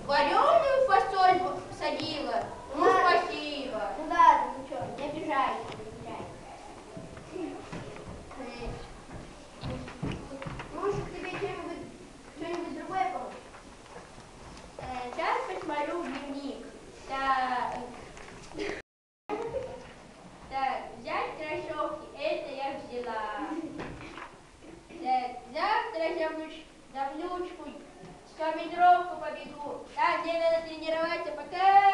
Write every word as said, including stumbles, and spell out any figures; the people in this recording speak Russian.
Вареную фасоль посадила? Ну, Ладно. спасибо. Ну ладно, ну что, не обижайся, не обижайся. Может, тебе что-нибудь что-нибудь другое помочь? Э, Сейчас посмотрю в дневник. Так, так, взять кроссовки, это я взяла. Так, завтра за, внуч... за внучку sto метровку побегу. Так, мне надо тренироваться, пока.